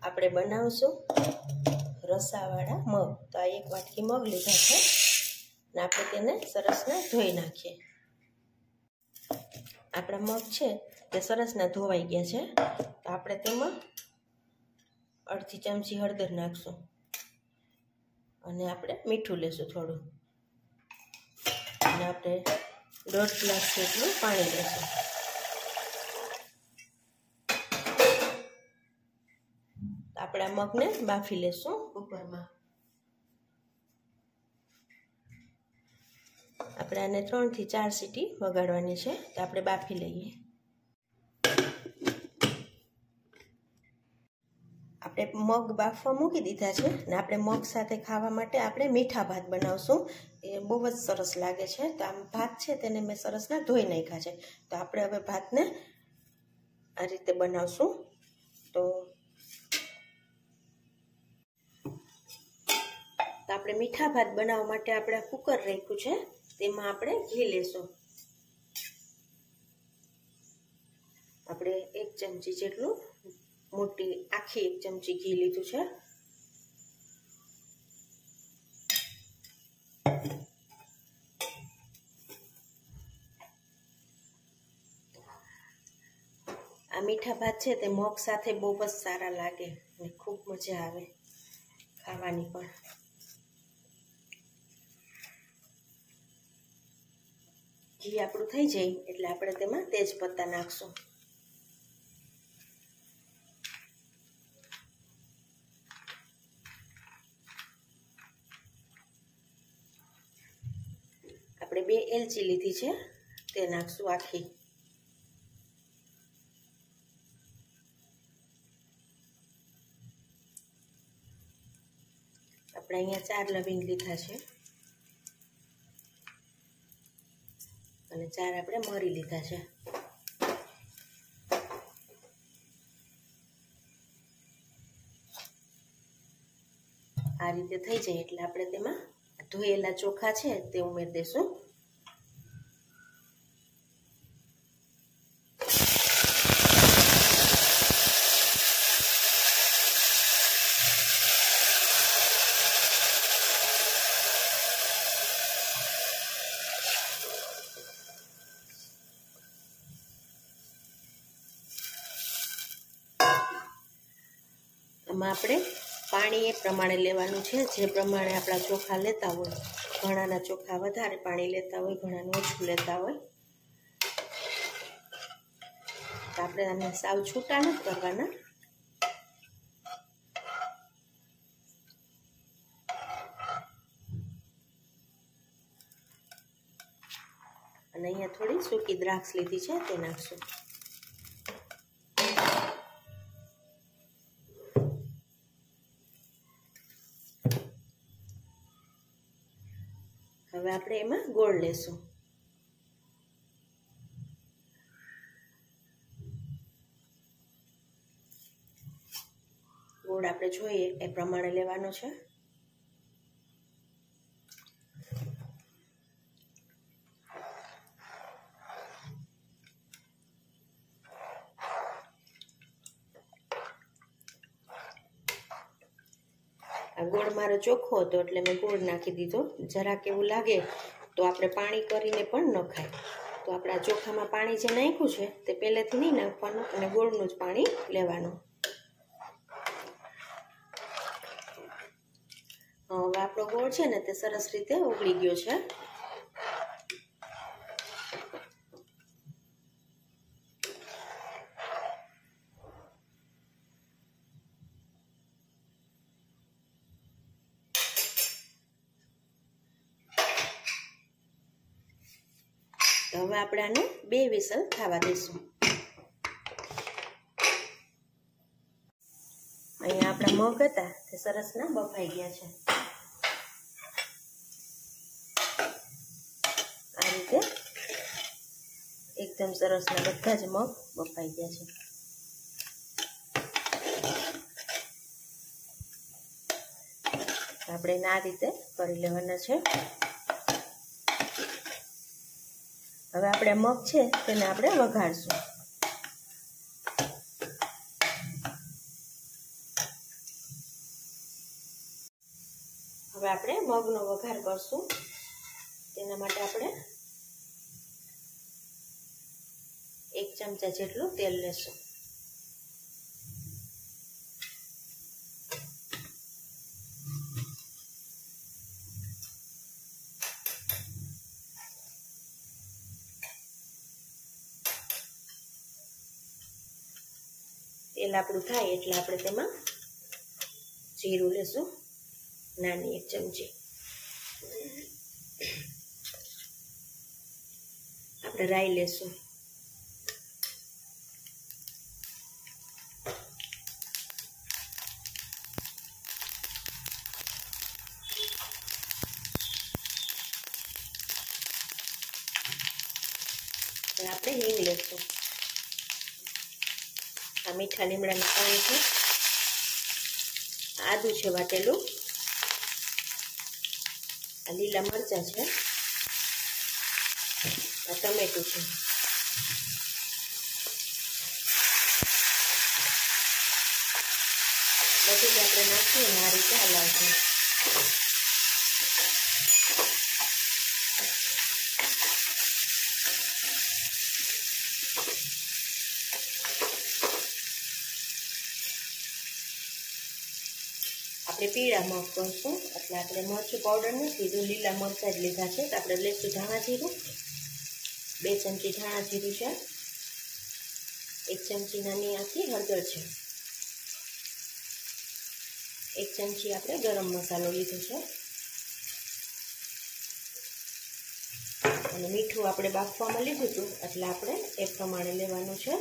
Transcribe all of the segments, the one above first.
આપણે બનાવશું રસાવાળા મગ। તો આ 1 વાટકી મગ લીધા છે ને આપણે તેને સરસના ધોઈ નાખીએ। આપણા મગ છે તે સરસના ધોવાઈ ગયા છે। તો આપણે તેમાં અડધી ચમચી હળદર નાખશું અને આપણે મીઠું લેશું થોડું અને આપણે 1.5 ગ્લાસ જેટલું પાણી લેશું। આપણે આ મગને બાફી લેશું કુકરમાં। આપણે આને 3 થી 4 સીટી વગાડવાની છે। તો આપણે બાફી લઈએ। આપણે મગ બાફવા મૂકી દીધા છે ને આપણે મગ સાથે ખાવા માટે આપણે મીઠા ભાત બનાવશું। એ બહુ જ સરસ લાગે છે। તો આમ ભાત છે તેને મેં સરસના ધોઈ નાખ્યા છે। તો આપણે હવે ભાતને આ રીતે બનાવશું। તો આપણે મીઠા ભાત બનાવવા માટે આપણે કુકર રાખ્યું છે તેમાં આપણે ઘી લેશું। આપણે 1 ચમચી જેટલું મોટી આખી 1 ચમચી ઘી લીધું છે। આ મીઠા ભાત છે તે મગ સાથે બહુ જ સારા લાગે અને ખૂબ મજા આવે ખાવાની પણ। ઘી આપણું થઈ જાય એટલે આપણે તેમાં તેજ પત્તા નાખશું। આપણે 2 એલચી લીધી છે તે નાખશું આખી। આપણે અહીંયા 4 લવિંગ લીધા છે અને 4 આપણે મરી લીધા છે। આ રીતે થઈ જાય એટલે આપણે તેમાં ધોયેલા ચોખા છે તે ઉમેરી દેશું। આમાં આપણે પાણી એ પ્રમાણે લેવાનું છે જે પ્રમાણે આપણા ચોખા લેતા હોય। ઘણાના ચોખા વધારે પાણી લેતા હોય, ઘણાનું ઓછું લેતા હોય। તો આપણે આને સાવ છૂટા નથી કરવાના। અને અહીંયા થોડી સૂકી દ્રાક્ષ લીધી છે તે નાખશું। હવે આપણે એમાં ગોળ લેશું। ગોળ આપણે જોઈએ એ પ્રમાણે લેવાનો છે। આ ગોળ મારો ચોખ્ખો હતો એટલે મેં ગોળ નાખી દીધો। જરાક એવું લાગે તો આપણે પાણી કરીને પણ નખાય। તો આપણા ચોખામાં પાણી જે નાખ્યું છે તે પહેલેથી નહીં નાખવાનું અને ગોળનું જ પાણી લેવાનું। હવે આપણો ગોળ છે ને તે સરસ રીતે ઓગળી ગયો છે। તો હવે આપણે આને 2 વિસલ થવા દઈશું। અહીંયા આપણા મગ હતા તે સરસના બફાઈ ગયા છે। આ રીતે એકદમ સરસના બધા જ મગ બફાઈ ગયા છે। આપણે આ રીતે કરી લેવાના છે। હવે આપણે મગ છે તેને આપણે વઘારશું। હવે આપણે મગનો વઘાર કરશું. તેના માટે આપણે 1 ચમચા જેટલું તેલ લેશું. તેલ આપણું થાય એટલે આપણે તેમાં જીરું લેશું, નાની 1 ચમચી. આપણે રાઈ લેશું. આપણે હિંગ લેશું. આ મીઠા લીમડાનું પાણી છે. આદું છે વાટેલું. આ લીલા મરચાં છે. આ ટમેટું છે. બધું જ આપણે નાખીએ આ રીતે હલાવશું. આપણે પીળા મગ કરશું એટલે આપણે મરચું પાવડર નથી લીધું, લીલા મરચાં જ લીધા છે. તો આપણે લઈશું ધાણા જીરું. 2 ચમચી ધાણા જીરું છે. 1 ચમચી નાની આખી હળદર છે. 1 ચમચી આપણે ગરમ મસાલો લીધો છે. અને મીઠું આપણે બાફવામાં લીધું હતું એટલે આપણે એ પ્રમાણે લેવાનું છે.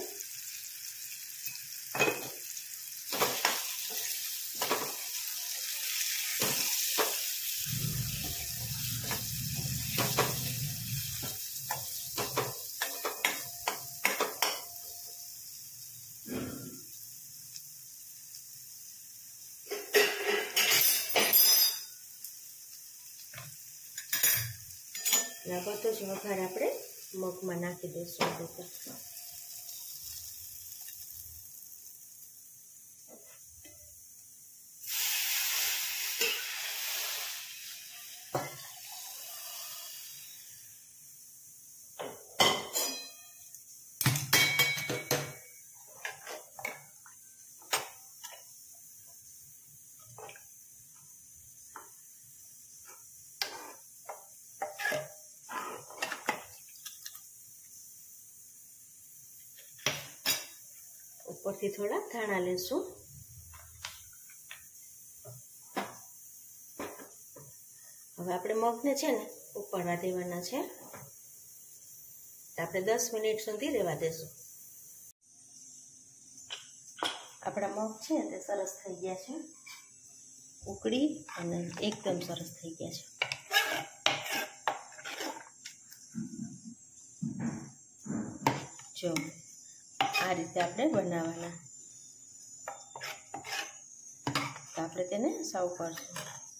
આ બધો જ વઘાર આપણે મગમાં નાખી દઈશું. ઉપરથી થોડા ધાણા લેશું. હવે આપણે મગને છે ને ઉકળવા દેવાના છે. આપણે 10 મિનિટ સુધી રહેવા દેશું. આપણા મગ છે તે સરસ થઈ ગયા છે, ઉકળી અને એકદમ સરસ થઈ ગયા છે. જો આ રીતે આપણે બનાવવાના. તો આપણે તેને સર્વ કરશું.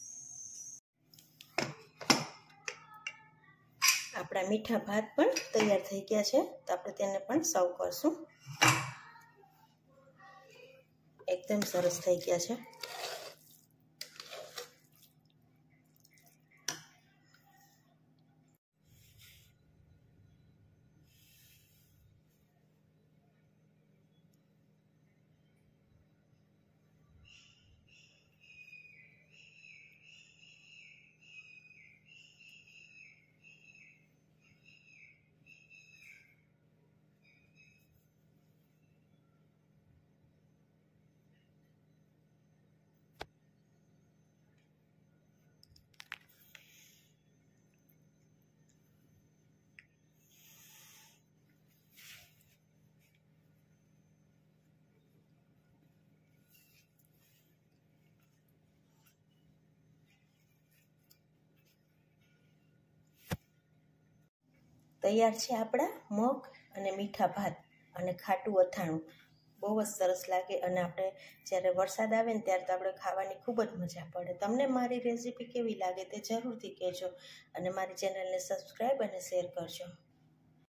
આપણા મીઠા ભાત પણ તૈયાર થઈ ગયા છે. તો આપણે તેને પણ સર્વ કરશું. એકદમ સરસ થઈ ગયા છે. તૈયાર છે આપણા મગ અને મીઠા ભાત અને ખાટું અથાણું. બહુ જ સરસ લાગે અને આપણે જ્યારે વરસાદ આવે ને ત્યારે તો આપણે ખાવાની ખૂબ જ મજા પડે. તમને મારી રેસીપી કેવી લાગે તે જરૂરથી કહેજો અને મારી ચેનલને સબસ્ક્રાઈબ અને શેર કરજો.